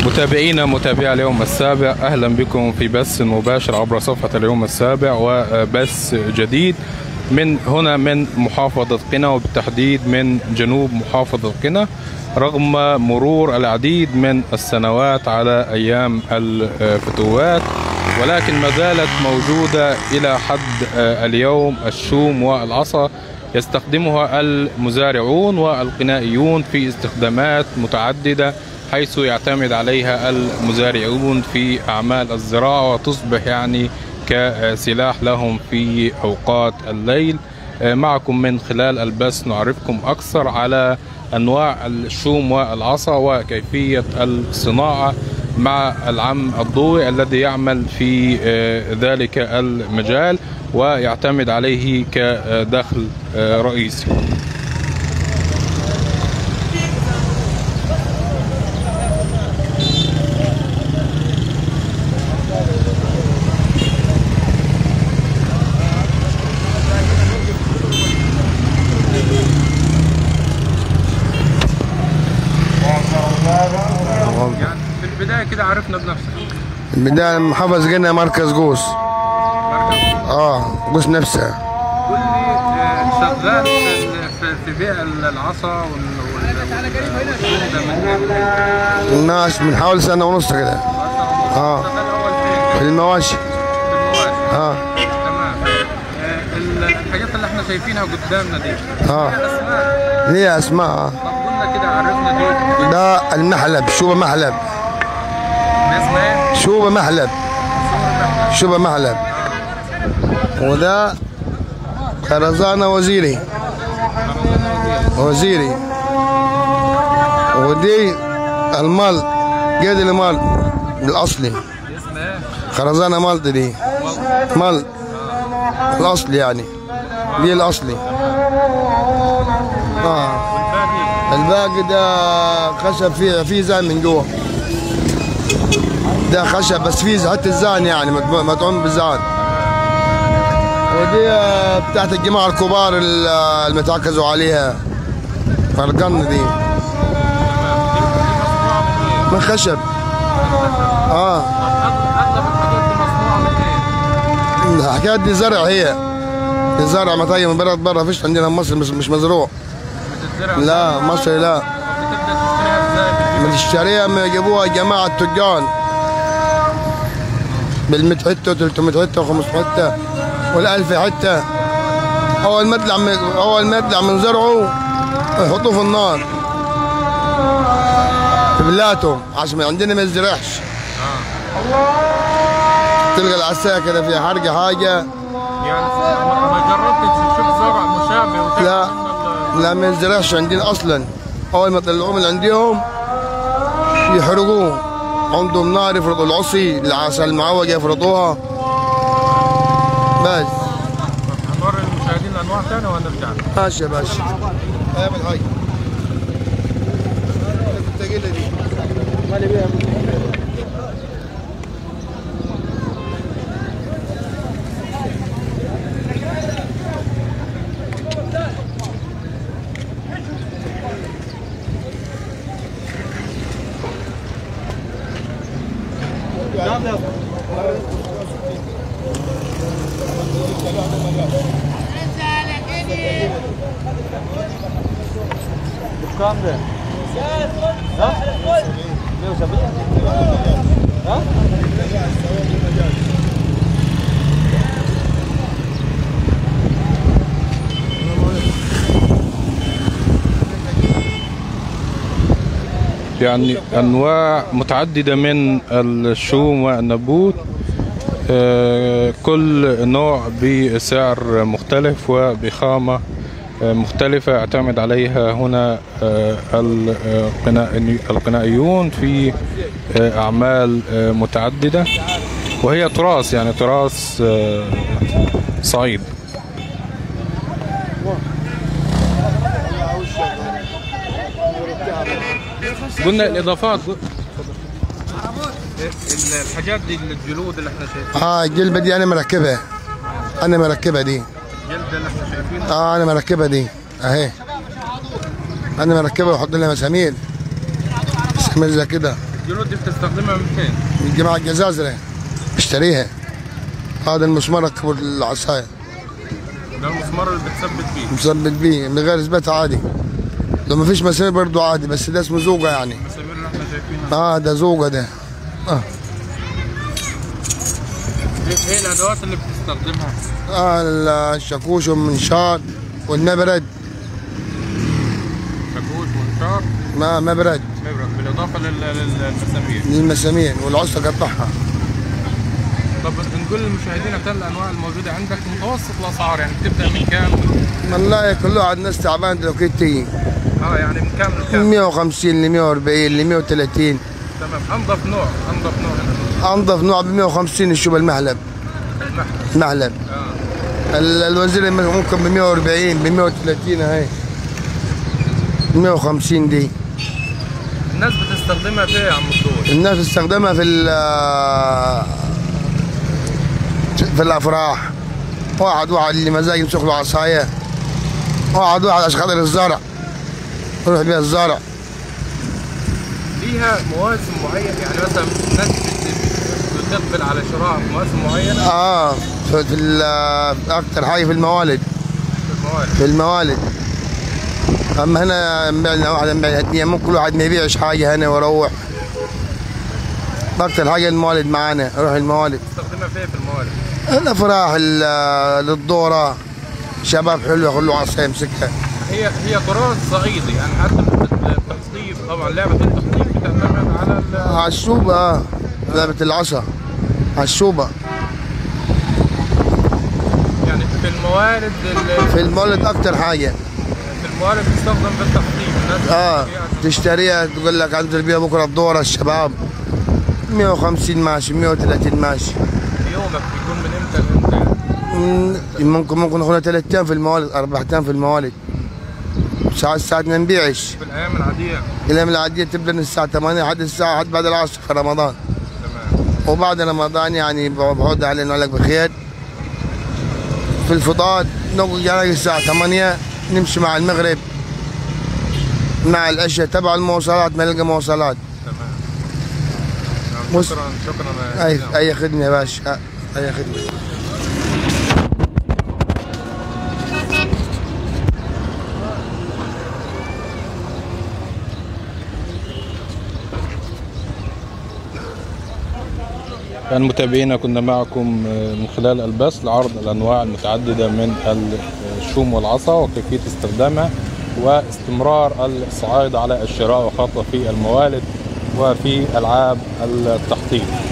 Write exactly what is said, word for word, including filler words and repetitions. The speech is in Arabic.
متابعينا متابعي اليوم السابع، أهلا بكم في بث مباشر عبر صفحة اليوم السابع وبث جديد من هنا من محافظة قنا، وبالتحديد من جنوب محافظة قنا. رغم مرور العديد من السنوات على أيام الفتوات، ولكن ما زالت موجودة إلى حد اليوم الشوم والعصا يستخدمها المزارعون والقنائيون في استخدامات متعددة، حيث يعتمد عليها المزارعون في أعمال الزراعة، وتصبح يعني كسلاح لهم في أوقات الليل. معكم من خلال البث نعرفكم أكثر على أنواع الشوم والعصا وكيفية الصناعة مع العم الضوئي الذي يعمل في ذلك المجال ويعتمد عليه كدخل رئيسي. يعني في البداية كده عرفنا بنفسك. البداية محافظ قنا مركز قوس. اه قوس نفسها. قول لي آه، شغال في في- في بيع العصا والشوم ده من الناس من حوالي سنة ونص كده. اه شغال أول فين؟ في المواشي. في المواشي. اه تمام. آه، ال- الحاجات اللي احنا شايفينها قدامنا دي اه ليها أسماء. ليها اسماء. آه. طب قلنا كده عرفنا دي ده المحلب، شوبة محلب. اسمها ايه؟ شوبة محلب. شوبة محلب. وده خرزانة وزيري. وزيري. ودي المال، قيد المال الأصلي. اسمها ايه؟ خرزانة مالت دي. مال الأصلي يعني. دي الأصلي. اه الباقي ده خشب فيه فيه زان من جوا. ده خشب بس فيه حتى الزان يعني مدعوم بالزان. ودي بتاعت الجماعة الكبار اللي متركزوا عليها. فرقان دي من خشب. اه أغلب الحاجات دي مصنوعة من ايه؟ الحكاية دي زرع، هي دي زرع مطاية من برا برا، فيش عندنا في مصر، مش مش مزروع. بتتزرع؟ لا مصري لا. بتبدأ تشتريها ازاي؟ بتشتريها من يجيبوها جماعة التجار بالمية حتة وثلاثمية حتة وخمسمية حتة والألف حتة. أول ما يطلع من أول ما يطلع من زرعه يحطوه في النار في بلاته عشان عندنا ما يزرعش. تلقى العساية كده فيها حرقة حاجة. يعني ما ما جربتش تشوف زرع مشابه وتعمل لا منه ال- لا ما يزرعش عندنا أصلا. أول ما يطلعوه من عندهم يحرقوه. عندهم نار يفرضوا العصي، العسل المعوج يفرضوها بس. هنوري المشاهدين انواع ثانيه وهنرجع. ماشي يا باشا. اعمل هاي. الثقيلة دي. مالي بيها. كام ده؟ ها؟ مية وسبعين. ها؟ يعني أنواع متعددة من الشوم والنبوت، آه، كل نوع بسعر مختلف وبخامة آه، مختلفة يعتمد عليها هنا آه، القنائي- القنائيون في آه، أعمال آه، متعددة، وهي تراث يعني تراث آه، صعيد. قلنا الإضافات الحاجات دي الجلود اللي احنا شايفينها. اه الجلبة دي انا مركبها. انا مركبها دي. الجلد اللي احنا شايفينها. اه انا مركبها دي اهي. انا مركبها واحط لها مسامير. مسامير زي كده. الجلود دي بتستخدمها من فين؟ من جماعة الجزازرة اشتريها. هذا المسمار ركبوا العصاية. ده المسمار اللي بتثبت بيه. مثبت بيه من غير اثبات عادي. لو ما فيش مسامير برضه عادي، بس ده اسمه زوجة يعني. المسامير اللي احنا شايفينها. اه ده زوجة ده. اه. ايه الادوات اللي بتستخدمها؟ اه الشاكوش والمنشار والمبرد. شاكوش ومنشار. ما مبرد. مبرد بالاضافه للمسامير. للمسامير والعصا قطعها. طب نقول للمشاهدين بتاع الانواع الموجوده عندك متوسط الاسعار، يعني بتبدا من كام؟ والله كله عاد ناس تعبان دلوقتي تيجي. اه يعني من كام لكام؟ من مية وخمسين ل مية وأربعين ل مية وثلاثين. تمام. انظف نوع انظف نوع هنا. انظف نوع ب مية وخمسين الشوب المحلب. المحلب. المحلب. اه. الوزير ممكن ب مية وأربعين ب مية وثلاثين اهي. مية وخمسين دي. الناس بتستخدمها في ايه يا عم الدكتور؟ الناس تستخدمها في في الافراح. واحد واحد اللي مزاج يمسك له عصايه. واحد واحد عشان خاطر الزرع. يروح بيها الزرع. ليها مواسم معينه، يعني مثلا الناس بتقبل على شراء في مواسم معينه؟ اه في, في اكثر حاجه في الموالد. في الموالد. في الموالد. اما هنا نبيع واحد نبيع هديه، ممكن كل واحد ما يبيعش حاجه هنا ويروح. اكثر حاجه الموالد معانا، نروح الموالد. تستخدمها فين في الموالد؟ الافراح للدوره. شباب حلوه كله عصا يمسكها. هي هي طراز صعيدي، يعني حتى التحطيب طبعا لعبه التحطيب بتعتمد على على الشوبه. اه لعبه العصا على الشوبه. يعني في الموالد في الموالد اكثر حاجه. في الموالد تستخدم في التحطيب. الناس اه تشتريها تقول لك انزل بيها بكره الدوره الشباب. مية وخمسين ماشي مية وثلاثين ماشي. يومك بيكون من امتى لامتى؟ ممكن ممكن ناخذها ثلاث ايام في الموالد، اربع ايام في الموالد. ساعات ساعات ما نبيعش. في الايام العاديه. الايام العاديه تبدا من الساعه ثمانية لحد الساعه لحد بعد العصر في رمضان. تمام. وبعد رمضان يعني بعود علينا لك بخير. في الفطار نقعد يعني الساعه ثمانية نمشي مع المغرب مع العشاء تبع المواصلات ما نلقى مواصلات. تمام. شكرا شكرا. اي اي خدمه يا باشا، اي خدمه. كان متابعينا كنا معكم من خلال البث لعرض الأنواع المتعددة من الشوم والعصا وكيفية استخدامها واستمرار الصعايدة على الشراء وخاصة في الموالد وفي ألعاب التحطيب.